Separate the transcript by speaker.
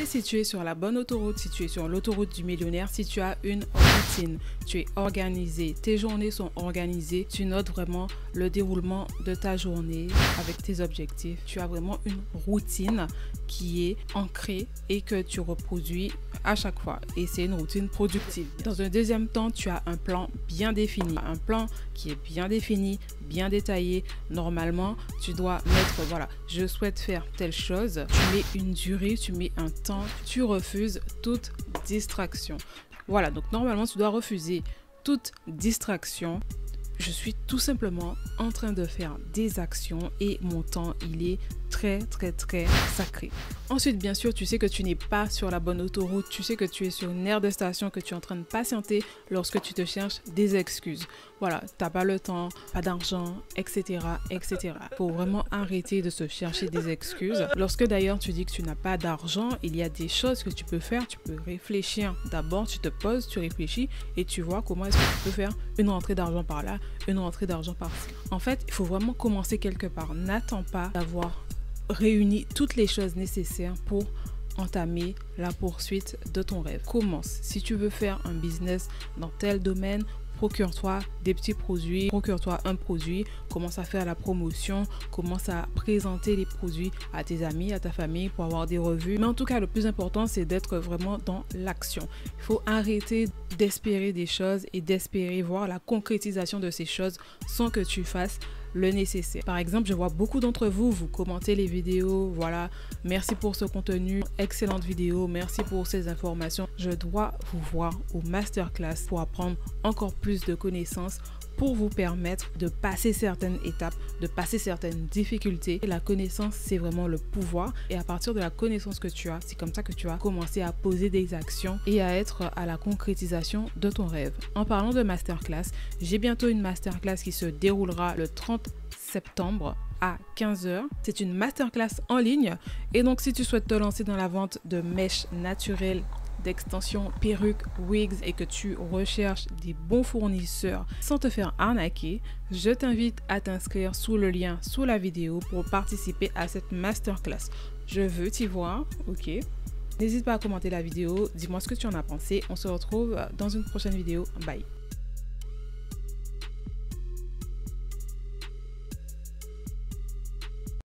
Speaker 1: sais si tu es sur la bonne autoroute, si tu es sur l'autoroute du millionnaire, si tu as une routine, tu es organisé, tes journées sont organisées, tu notes vraiment le déroulement de ta journée avec tes objectifs. Tu as vraiment une routine qui est ancrée et que tu reproduis à chaque fois. Et c'est une routine productive. Dans un deuxième temps, tu as un plan bien défini. Un plan qui est bien défini, bien détaillé. Normalement, tu dois mettre, voilà, je souhaite faire telle chose. Tu mets une durée, tu mets un temps. Tu refuses toute distraction. Voilà, donc normalement, tu dois refuser toute distraction. Je suis tout simplement en train de faire des actions et mon temps, il est très sacré. Ensuite, bien sûr, tu sais que tu n'es pas sur la bonne autoroute, tu sais que tu es sur une aire de station, que tu es en train de patienter lorsque tu te cherches des excuses. Voilà, t'as pas le temps, pas d'argent, etc. Faut vraiment arrêter de se chercher des excuses. Lorsque d'ailleurs tu dis que tu n'as pas d'argent, il y a des choses que tu peux faire, tu peux réfléchir. D'abord, tu te poses, tu réfléchis et tu vois comment est-ce que tu peux faire une rentrée d'argent par là, une rentrée d'argent par-ci. En fait, il faut vraiment commencer quelque part. N'attends pas d'avoir réuni toutes les choses nécessaires pour entamer la poursuite de ton rêve. Commence. Si tu veux faire un business dans tel domaine, procure-toi des petits produits, procure-toi un produit, commence à faire la promotion, commence à présenter les produits à tes amis, à ta famille pour avoir des revues. Mais en tout cas, le plus important, c'est d'être vraiment dans l'action. Il faut arrêter d'espérer des choses et d'espérer voir la concrétisation de ces choses sans que tu fasses le nécessaire. Par exemple, je vois beaucoup d'entre vous, vous commentez les vidéos, voilà, merci pour ce contenu, excellente vidéo, merci pour ces informations. Je dois vous voir au masterclass pour apprendre encore plus de connaissances pour vous permettre de passer certaines étapes, de passer certaines difficultés. Et la connaissance, c'est vraiment le pouvoir. Et à partir de la connaissance que tu as, c'est comme ça que tu vas commencer à poser des actions et à être à la concrétisation de ton rêve. En parlant de masterclass, j'ai bientôt une masterclass qui se déroulera le 30 septembre à 15h. C'est une masterclass en ligne. Et donc, si tu souhaites te lancer dans la vente de mèches naturelles, d'extensions, perruques, wigs et que tu recherches des bons fournisseurs sans te faire arnaquer, je t'invite à t'inscrire sous le lien sous la vidéo pour participer à cette masterclass. Je veux t'y voir, ok? N'hésite pas à commenter la vidéo, dis-moi ce que tu en as pensé. On se retrouve dans une prochaine vidéo. Bye!